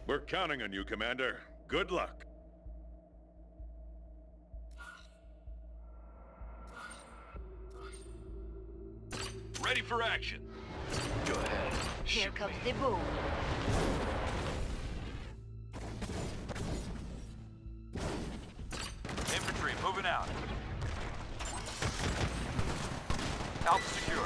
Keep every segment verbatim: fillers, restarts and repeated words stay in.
We're counting on you, Commander. Good luck. Ready for action. Go ahead. Here Shoot comes me. the boom. Infantry moving out. Alpha secure.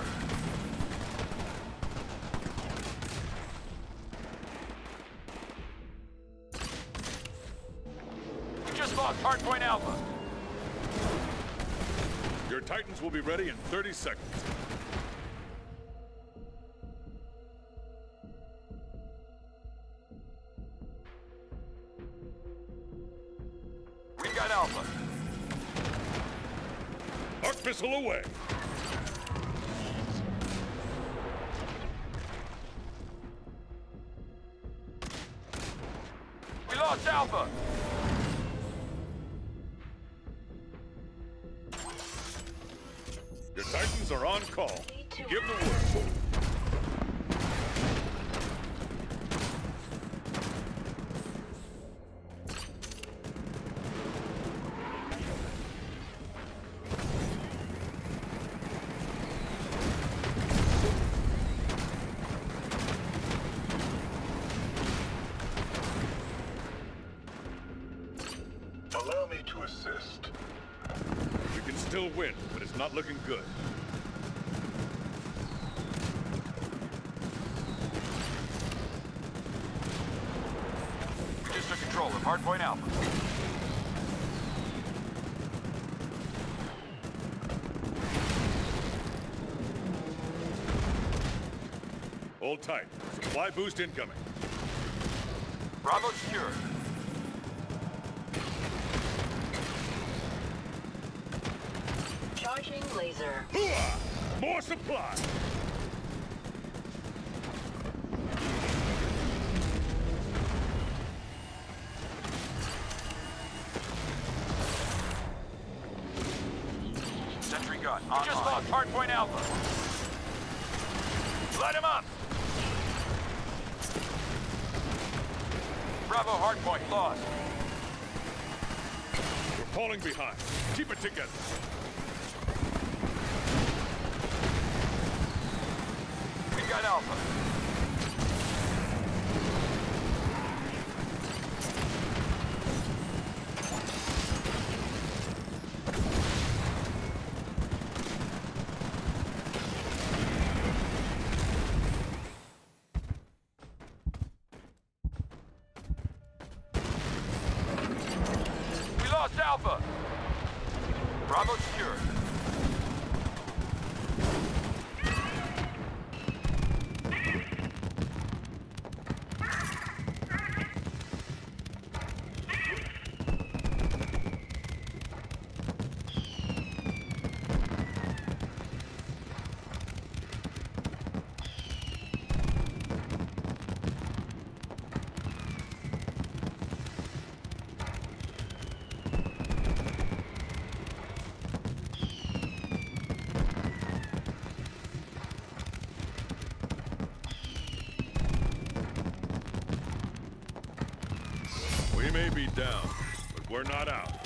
We just lost hardpoint Alpha. Your Titans will be ready in thirty seconds. We got Alpha. Arc missile away. We lost Alpha. Your Titans are on call. Give the word. Allow me to assist. We can still win, but it's not looking good. We just took control of hardpoint Alpha. Hold tight. Supply boost incoming. Bravo secure. Charging laser. Hooah! More supply! Sentry gun on. Just lost hardpoint Alpha. Light him up. Bravo hardpoint lost. We're falling behind. Keep it together. We got Alpha. We lost Alpha. Bravo secure. We may be down, but we're not out.